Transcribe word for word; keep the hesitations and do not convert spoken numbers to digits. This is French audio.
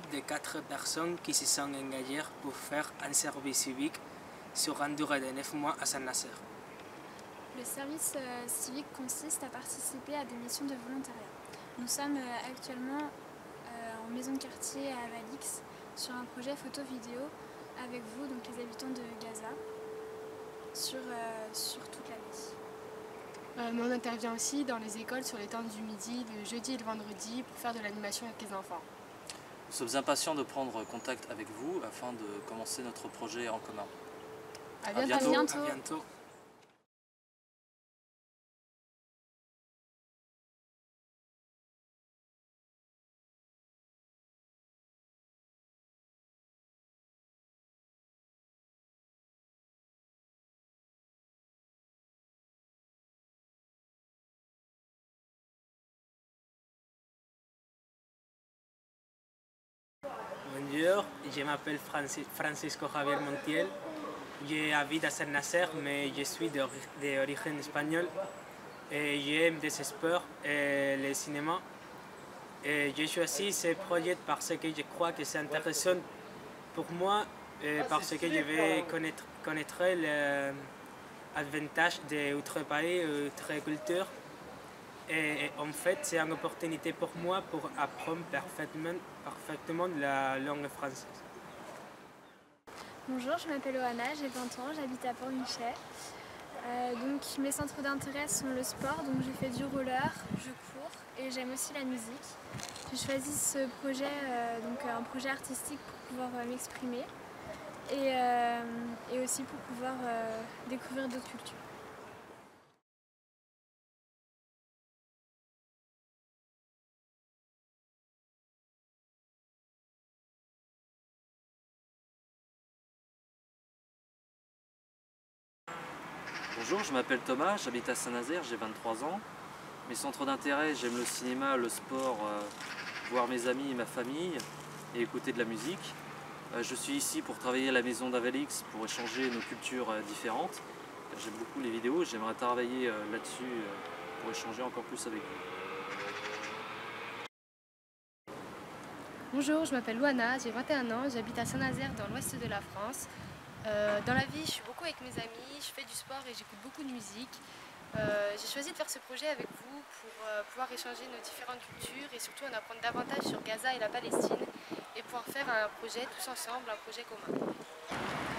groupe de quatre personnes qui se sont engagées pour faire un service civique sur une durée de neuf mois à Saint-Nazaire. Le service euh, civique consiste à participer à des missions de volontariat. Nous sommes euh, actuellement euh, en maison de quartier à Valix sur un projet photo-vidéo avec vous, donc les habitants de Gaza, sur, euh, sur toute l'année. Euh, mais on intervient aussi dans les écoles sur les temps du midi, le jeudi et le vendredi pour faire de l'animation avec les enfants. Nous sommes impatients de prendre contact avec vous afin de commencer notre projet en commun. À bientôt. À bientôt. À bientôt. À bientôt. Bonjour, je m'appelle Francis, Francisco Javier Montiel. J'habite à Saint-Nazaire, mais je suis d'origine espagnole. Et j'aime des sports et le cinéma. Et j'ai choisi ce projet parce que je crois que c'est intéressant pour moi, et parce que je vais connaître, connaître l'avantage d'autres pays, d'autres cultures. Et en fait, c'est une opportunité pour moi pour apprendre parfaitement, parfaitement la langue française. Bonjour, je m'appelle Oana, j'ai vingt ans, j'habite à Port-Michel. Euh, donc mes centres d'intérêt sont le sport, donc je fais du roller, je cours et j'aime aussi la musique. J'ai choisi ce projet, euh, donc un projet artistique pour pouvoir euh, m'exprimer et, euh, et aussi pour pouvoir euh, découvrir d'autres cultures. Bonjour, je m'appelle Thomas, j'habite à Saint-Nazaire, j'ai vingt-trois ans. Mes centres d'intérêt, j'aime le cinéma, le sport, euh, voir mes amis et ma famille et écouter de la musique. Euh, je suis ici pour travailler à la maison d'Avelix pour échanger nos cultures euh, différentes. J'aime beaucoup les vidéos, j'aimerais travailler euh, là-dessus euh, pour échanger encore plus avec vous. Bonjour, je m'appelle Luana, j'ai vingt et un ans, j'habite à Saint-Nazaire dans l'ouest de la France. Euh, dans la vie, je suis beaucoup avec mes amis, je fais du sport et j'écoute beaucoup de musique. Euh, j'ai choisi de faire ce projet avec vous pour euh, pouvoir échanger nos différentes cultures et surtout en apprendre davantage sur Gaza et la Palestine et pouvoir faire un projet tous ensemble, un projet commun.